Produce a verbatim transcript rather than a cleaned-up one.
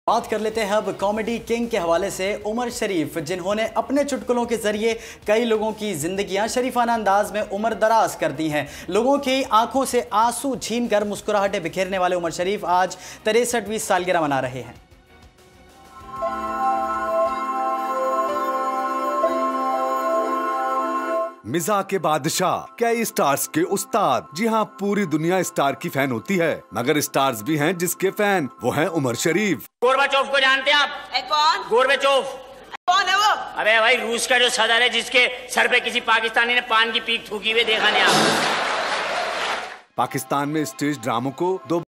बात कर लेते हैं अब कॉमेडी किंग के हवाले से उमर शरीफ, जिन्होंने अपने चुटकुलों के जरिए कई लोगों की जिंदगियां शरीफाना अंदाज में उम्र दराज कर दी हैं। लोगों की आंखों से आंसू छीनकर मुस्कुराहटें बिखेरने वाले उमर शरीफ आज तिरसठवीं सालगिरह मना रहे हैं। मिजाह के बादशाह, कई स्टार्स के उस्ताद। जी हाँ, पूरी दुनिया स्टार की फैन होती है, मगर स्टार्स भी हैं जिसके फैन, वो हैं उमर शरीफ। गोरबाचोव को जानते हैं आप? कौन? गोरबाचोव कौन है वो? अबे भाई, रूस का जो सदर है जिसके सर पे किसी पाकिस्तानी ने पान की पीक थूकी हुई, देखा नहीं आप? पाकिस्तान में स्टेज ड्रामों को दो